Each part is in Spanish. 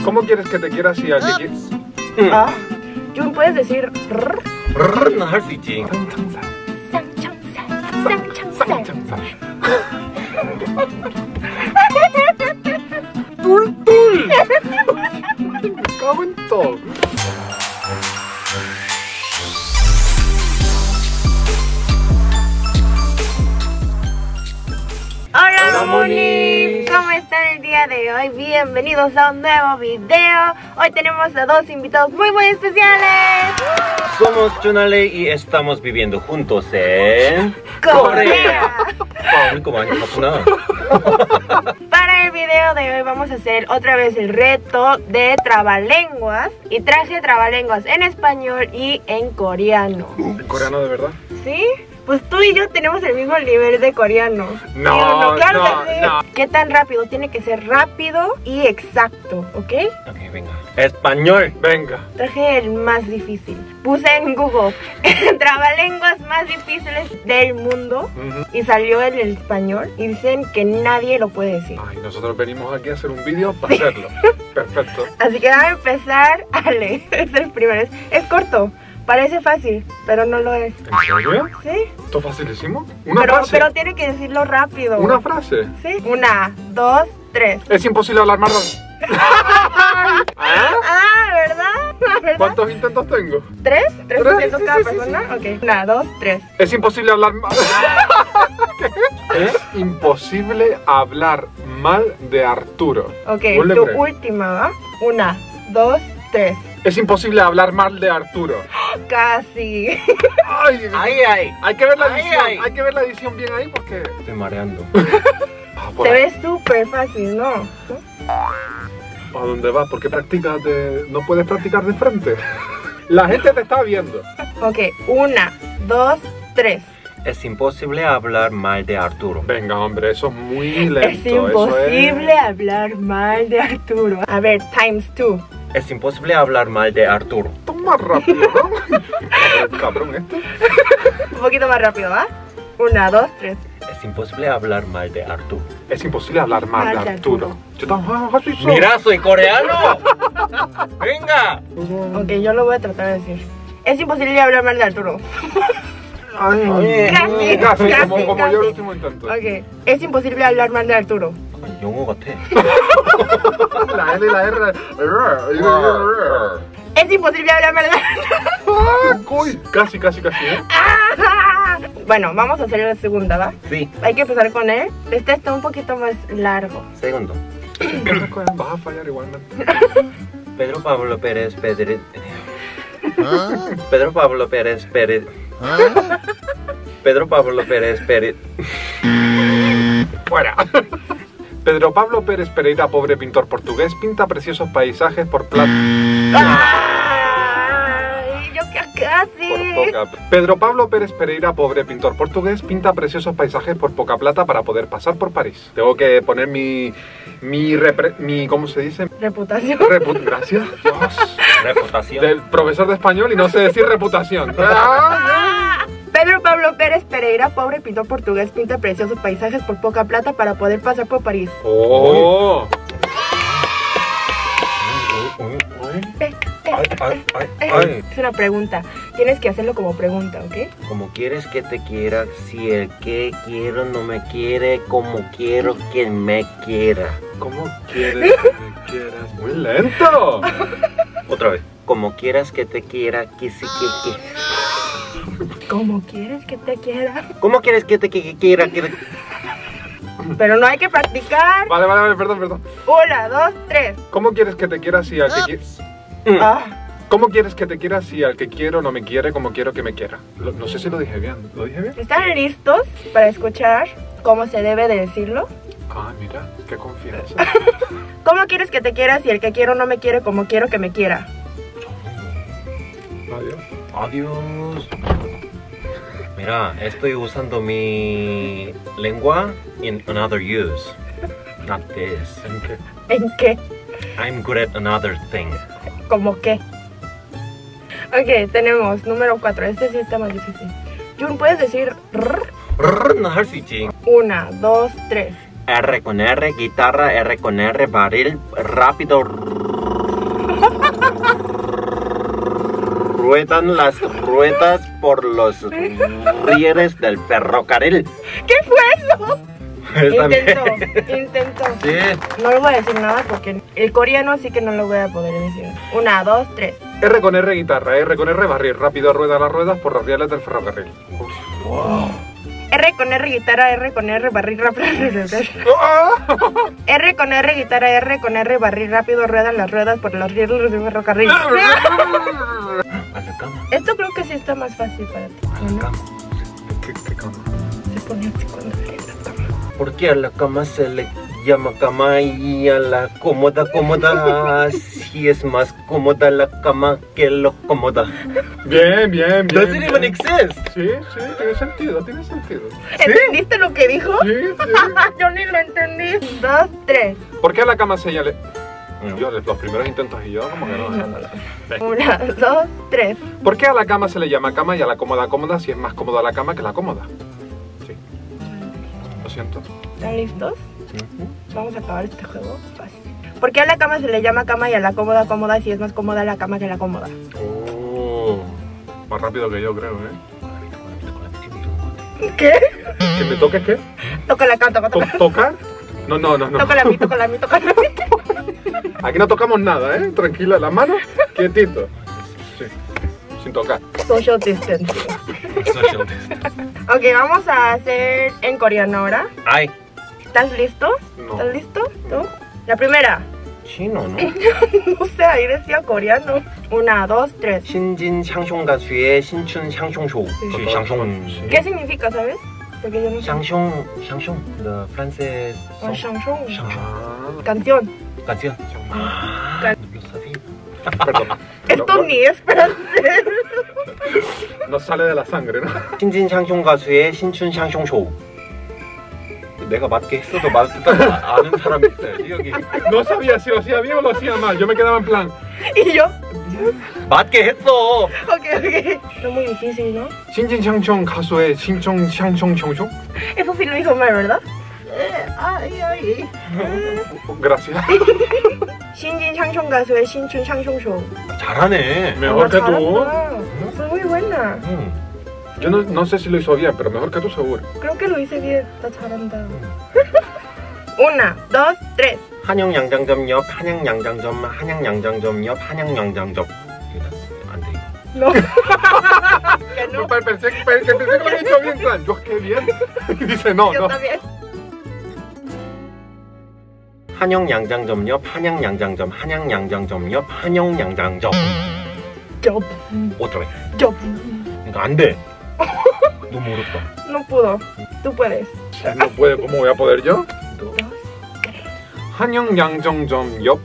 ¿Cómo quieres que te quiera si al que quieres? Jun, ¿puedes decir 나 할 수 있지. 툴툴. Me cago en todo. Hola Moni, ¿cómo están el día de hoy? Bienvenidos a un nuevo video. Hoy tenemos a dos invitados muy especiales. Somos Junale y estamos viviendo juntos en Corea. 우리 거 많이 봤구나. Para el video de hoy vamos a hacer otra vez el reto de trabalenguas. Y traje trabalenguas en español y en coreano. ¿En coreano de verdad? ¿Sí? Pues tú y yo tenemos el mismo nivel de coreano. No, ¿Sí o no? Claro no, que sí. no. ¿Qué tan rápido? Tiene que ser rápido y exacto, ¿ok? Ok, venga. Español. Venga. Traje el más difícil. Puse en Google trabalenguas más difíciles del mundo y salió el español y dicen que nadie lo puede decir. Ay, nosotros venimos aquí a hacer un vídeo para hacerlo. Perfecto. Así que vamos a empezar a leer. Es el primero. Es corto. Parece fácil, pero no lo es. ¿En serio? ¿Sí? ¿Esto es facilísimo? Una frase. Pero tiene que decirlo rápido. Una frase. ¿Sí? 1, 2, 3. Es imposible hablar más. ¿Verdad? ¿Cuántos intentos tengo? ¿Tres? ¿Tres Tres, haciendo sí, cada sí, persona? sí. Ok. 1, 2, 3. Es imposible hablar mal. Es imposible hablar mal de Arturo. Ok, ¿Vos le tu crees? última, ¿va? 1, 2, 3. Es imposible hablar mal de Arturo. Casi. Ay, ay. hay que ver la Ay, edición. ay. Hay que ver la edición bien ahí porque. Estoy mareando. Por Se ahí. ve súper fácil, ¿no? ¿A dónde vas? ¿Por qué practicas de.? No puedes practicar de frente. La gente te está viendo. Ok, 1, 2, 3. Es imposible hablar mal de Arturo. Venga, hombre, eso es muy lento. Es imposible hablar mal de Arturo. A ver, times 2. Es imposible hablar mal de Arturo. Esto es más rápido, ¿no? Cabrón, este. Un poquito más rápido, ¿va? 1, 2, 3. Es imposible hablar mal de Arturo. Es imposible hablar mal de Arturo. Yo también. Mira, soy coreano. Venga. Ok, yo lo voy a tratar de decir. Es imposible hablar mal de Arturo. Casi, Casi, como casi. yo el último intento. Ok, es imposible hablar mal de Arturo. 영어 같아. La L y la R. Es imposible hablar mal de Arturo. Uy, casi, ¿eh? Bueno, vamos a hacer la segunda, ¿va? Sí. Hay que empezar con él. Este está un poquito más largo. Segundo. Vas a fallar igualmente. Pedro Pablo Pérez Pedro. Pedro Pablo Pérez Pérez. Pedro Pablo Pérez Pérez. Fuera. Pedro Pablo Pérez Pereira, pobre pintor portugués, pinta preciosos paisajes por plata. ¡Ay! Yo casi. Pedro Pablo Pérez Pereira, pobre pintor portugués, pinta preciosos paisajes por poca plata para poder pasar por París. Tengo que poner mi ¿cómo se dice? Reputación. Gracias, Dios. Reputación. Del profesor de español y no sé decir reputación. Pedro Pablo Pérez Pereira, pobre pintor portugués, pinta preciosos paisajes por poca plata para poder pasar por París. Oh. Ay. Es una pregunta. Tienes que hacerlo como pregunta, ¿ok? Como quieres que te quiera, si el que quiero no me quiere, como quiero que me quiera. ¿Cómo quieres que me quieras? Muy lento. Otra vez. Como quieras que te quiera, que sí que. ¿Cómo quieres que te quiera? ¿Cómo quieres que te quiera? Pero no hay que practicar. Vale, perdón. 1, 2, 3. ¿Cómo quieres que te quiera si al que quiero? ¿Cómo quieres que te quiera si al que quiero no me quiere como quiero que me quiera? No sé si lo dije bien. ¿Lo dije bien? ¿Están listos para escuchar cómo se debe de decirlo? Ah, mira, qué confianza. ¿Cómo quieres que te quiera si el que quiero no me quiere como quiero que me quiera? Adiós. Adiós. Mira, estoy usando mi lengua in another use. Not this. ¿En qué? ¿En qué? I'm good at another thing. ¿Cómo qué? Ok, tenemos número 4. Este sí está más difícil. Jun, ¿puedes decir 나 할 수 있지. 1, 2, 3. R con R, guitarra, R con R, barril, rápido. ruedan las ruedas por los rieles del ferrocarril. ¿Qué fue eso? Está bien. Intentó. Sí. No le voy a decir nada porque el coreano sí que no lo voy a poder decir. 1, 2, 3. R con R guitarra, R con R barrir, rápido rueda las ruedas por los rieles del ferrocarril. Wow. R con R guitarra, R con R barrir rápido. R con R guitarra, R con R barrir rápido ruedan las ruedas por los rieles del ferrocarril. A la cama. Esto creo que sí está más fácil para ti. A la cama. ¿Qué cama? Se pone así cuando le la cama. ¿Por qué a la cama se le llama cama y a la cómoda si es más cómoda la cama que lo cómoda? Bien. Doesn't even exist. Sí, tiene sentido. ¿Entendiste lo que dijo? Sí. Yo ni lo entendí. 2, 3. ¿Por qué a la cama se llama? Yo, los primeros intentos y yo como que no. 1, 2, 3. ¿Por qué a la cama se le llama cama y a la cómoda si es más cómoda la cama que la cómoda? Sí. Lo siento. ¿Están listos? Vamos a acabar este juego fácil. ¿Por qué a la cama se le llama cama y a la cómoda si es más cómoda la cama que la cómoda? Oh, más rápido que yo creo, ¿Qué? ¿Que me toque qué? Toca la cama, toca. ¿Tocar? No. Tócala a mí. Aquí no tocamos nada, Tranquila, las manos, quietito. Sí, sin tocar. Social distancing. Ok, vamos a hacer en coreano ahora. Ay. ¿Estás listo? No. ¿Estás listo? ¿No? La primera. Chino, ¿no? No sé, ahí decía coreano. 1, 2, 3. 신진 샹숑 가수의 신춘 샹숑쇼. Sí. 샹숑. ¿Qué significa, sabes? Porque yo no sé. 샹숑. The francés. Oh, chanson. Ah, Canción. Canción. Can- No lo sabía. perdón. Esto ni es francés. No sale de la sangre, ¿no? 신진 샹숑 가수의 신춘 샹숑쇼. 내가 맞게 했어도 맞다고 아는 사람이 있어야지 여기. No sabía si lo hacía bien o lo hacía mal. Yo me quedaba en plan. Y yo. 맞게 했어. Ok. No muy difícil, ¿no? 신진샹숑 가수의 신청샹숑숑숑? Eso sí lo hizo mal, ¿verdad? Ay. Gracias. 신진 샹숑 가수의 신춘 샹숑쇼. 잘하네. Mejor que tú. Soy muy buena. Yo no sé si lo hizo bien, pero mejor que tú seguro. Creo que lo hice bien. Está 잘한다. 1, 2, 3. 한영 양장점 옆 한양 양장점 한양 양장점 옆 한양 양장점. 안 돼. No. Que no. Pensé que lo había hecho bien, plan. Yo, qué bien. Y dice, no. Yo también. 한영 양장점 옆 한양 양장점 한양 양장점 옆 한영 양장점. Yo. Otra vez. Yo. 그러니까 안 돼. 너무 어렵다. No pudo. Tú puedes. No puede, ¿cómo voy a poder yo? 2. 한양양정점 옆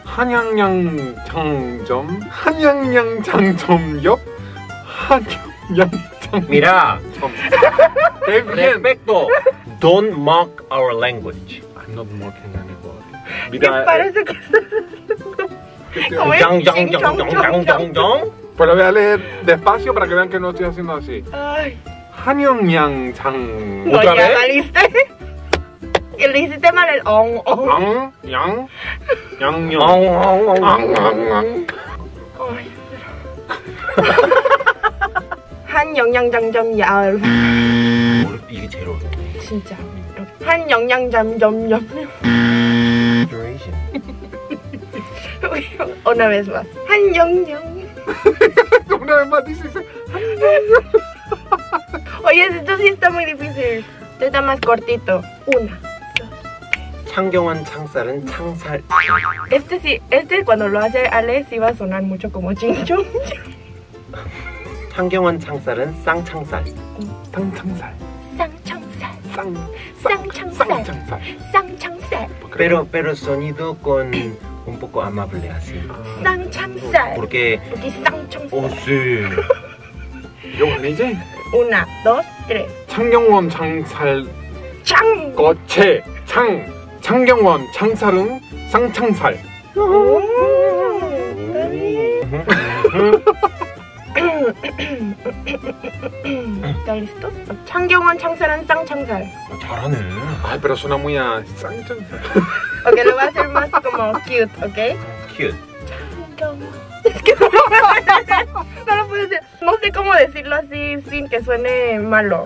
한양양장점 옆 한양양장. Mira, ¡Qué bien! respeto. Don't mock our language. I'm not mocking anybody. Me Mira, parece que estás haciendo. ¿Cómo es? 짱짱짱짱짱짱짱. pues lo voy a leer despacio para que vean que no estoy haciendo así. Ay. 한양양장. No, ¿Otra ya vez? valiste. Que le hiciste mal el on. 양양 양양 엉엉엉. Ay. 한 영양장점 야. 이게 제일 어려워. 진짜. 한 영양장점 야. Duration. Una vez más. 한 영양. Una vez más dice Oye, esto sí está muy difícil. Esto está más cortito. 1. 창경한 창살은 창살. Este sí, cuando lo hace Ale sí va a sonar mucho como chinchón. 창경한 창살은 쌍창살. 쌍창살 쌍창살. 쌍창살 쌍창살. Pero sonido con un poco amable así. 쌍창살. Porque Porque 쌍창살. oh sí. 이거 아니지? 1, 2, 3. 창경원 창살 창. 거체 창경원 창살은 쌍창살. Está bien. ¿Están listos? 창경원 창살은 쌍창살. 잘하네. Ay, pero suena muy a 쌍창살. Ok, lo voy a hacer más como cute, ¿ok? Cute. ¿Cómo? Es que no lo puedo decir. No sé cómo decirlo así sin que suene malo.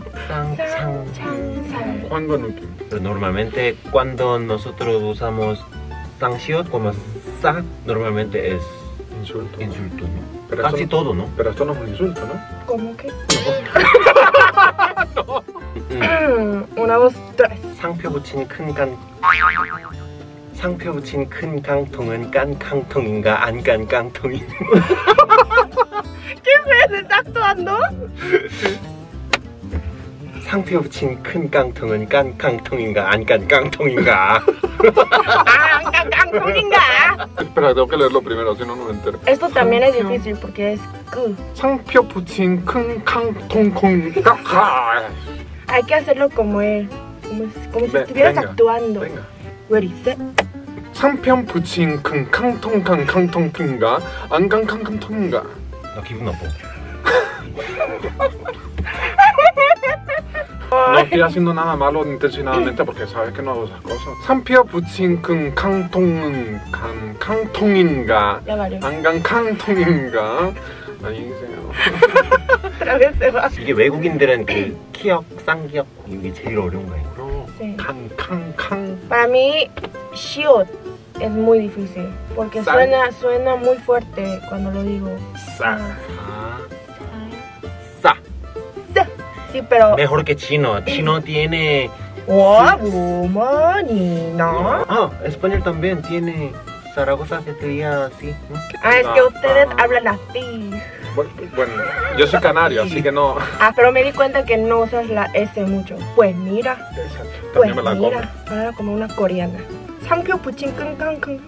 Juan Gonuki. Pero normalmente cuando nosotros usamos sanction como sa, normalmente es Insulto. insulto, ¿no? Pero Casi esto no- todo, ¿no? Pero esto no es un insulto, ¿no? ¿Cómo que? 1, 2, 3. 상표 붙인 큰 강. 상표 붙인 큰 깡통은 깐 깡통인가 안 깐 깡통인가? ¿Qué ves? ¿Está actuando? 상표 붙인 큰 깡통은 깐 깡통인가 안 깐 깡통인가? Espera, tengo que leerlo primero, si no, no me entero. Esto también es difícil porque es Q. 상표 붙인 큰 캉통콩. Hay que hacerlo como él. Como si Ve- estuvieras venga, actuando. venga. Ready, set. 상편 붙인 큰 캉통캉 안강캉캉통인가. 나 기분 나빠. No estoy haciendo nada malo intencionadamente porque sabes que no hago esas cosas. 상표 붙인 큰 캉통인가 Ya vale. 안강캉통인가. 아니 생각. Otra vez se va. 이게 외국인들은 그 키역, 쌍기역 이게 제일 어려운 거예요. Sí. 캉캉캉. Para mí, shiot es muy difícil porque San. suena muy fuerte cuando lo digo. 싸. 싸. Sí, pero. Mejor que chino. Chino tiene. ¿No? Ah, español también tiene. Zaragoza se diría así, ¿no? Ah, es que ustedes hablan así. Bueno, yo soy canario, así que no. Ah, pero me di cuenta que no usas la S mucho. Pues mira. Exacto. Pues También me la como. mira. Ahora como una coreana. 상표 붙인 끙끙끙.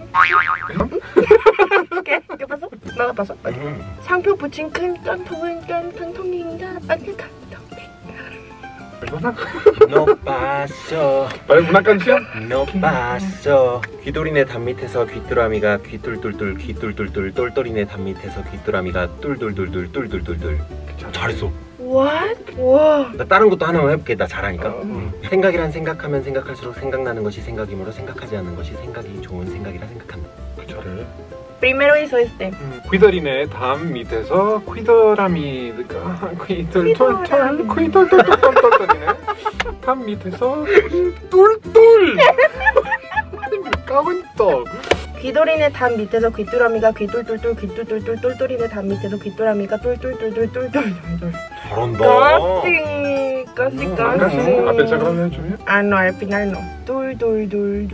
¿Qué? ¿Qué pasó? Nada pasó. 상표 붙인 끙끙통은 깡통인가 안깡통. ¿Perdona? No paso. ¿Parece una canción? No paso. 귀돌이네 담 밑에서 귀뚜라미가 귀뚫뚫뚫 귀뚫뚫뚫 똘똘이네 담 밑에서 귀뚜라미가 뚫뚫뚫뚫 뚫뚫뚫뚫. 잘했어. What? 와. 나 다른 것도 하나만 해볼게. 나 잘하니까. 생각이란 생각하면 생각할수록 생각나는 것이 생각이므로 생각하지 않는 것이 생각이 좋은 생각이라 생각한다. 저를. Primero hizo este. 퀴더리네 담 밑에서 퀴더라미가 퀴돌돌돌돌돌돌돌이네 담 밑에서 똘똘 까만 떡. 귀돌이네 담 밑에서 귀뚜라미가 귀돌돌돌 귀돌돌돌 똘똘이네 담 밑에서 귀뚜라미가 똘똘똘똘똘똘똘. 잘한다. Casi. ¿A pensar que lo había hecho bien? Ah, no, al final no. Tul.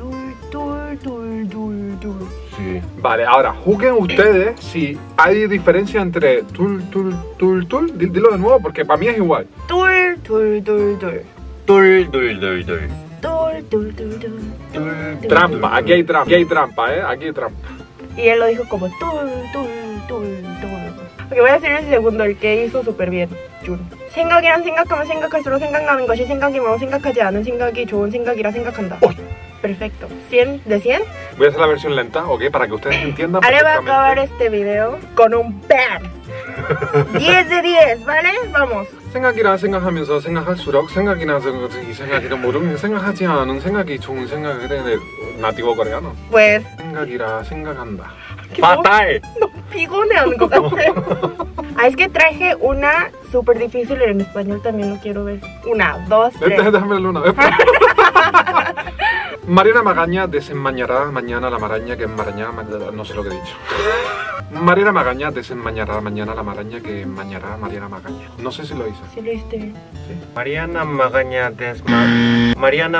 Sí. Vale, ahora juzguen ustedes si hay diferencia entre tul. Dilo de nuevo porque para mí es igual. tul. 똘똘똘똘. Trampa, aquí hay trampa, aquí hay trampa. Y él lo dijo como tul. Ok, voy a hacer el segundo, el que hizo súper bien, Jun. 생각이란 생각하면 생각할수록 생각나는 것이 생각이므로 생각하지 않은 생각이 좋은 생각이라 생각한다. Uy. Perfecto. 100 de 100. Voy a hacer la versión lenta, ok, para que ustedes entiendan Ahora voy a acabar perfectamente. este video con un bam. 10 de 10, ¿vale? Vamos. 생각이라 생각하면서 생각할수록 생각이나 생각이라 모르는 생각하지 않은 생각이 좋은 생각이 되는 nativo coreano. Pues, 생각이라 생각한다. Fatal. pigoneando con Ah, es que traje una súper difícil en español, también lo quiero ver. 1, 2, 3. Déjame una vez. Mariana Magaña desenmañará mañana la maraña que enmarañará, no sé lo que he dicho. Mariana Magaña desenmañará mañana la maraña que enmañará Mariana Magaña. No sé si lo hice. Sí, lo hiciste bien. Mariana Magaña desen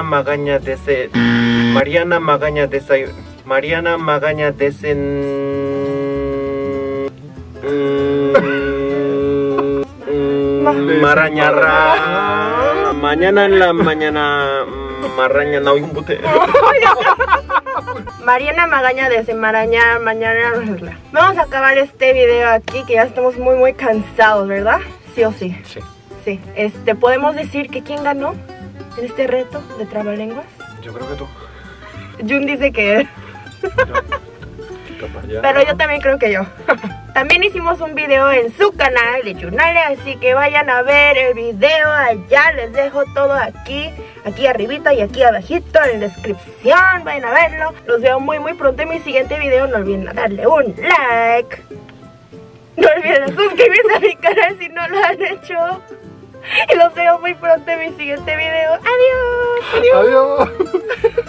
marañará mañana en la mañana maraña no un bote. Mariana Magaña desenmaraña mañana. Vamos a acabar este video aquí, que ya estamos muy cansados, ¿verdad? Sí o sí. Sí. Sí. ¿Podemos decir que quién ganó en este reto de trabalenguas? Yo creo que tú. Jun dice que pero yo también creo que yo. También hicimos un video en su canal de Junale, así que vayan a ver el video allá, les dejo todo aquí aquí arribita y aquí abajito en la descripción. Vayan a verlo. Los veo muy pronto en mi siguiente video. No olviden darle un like. No olviden suscribirse a mi canal si no lo han hecho. Y los veo muy pronto en mi siguiente video. Adiós. Adiós.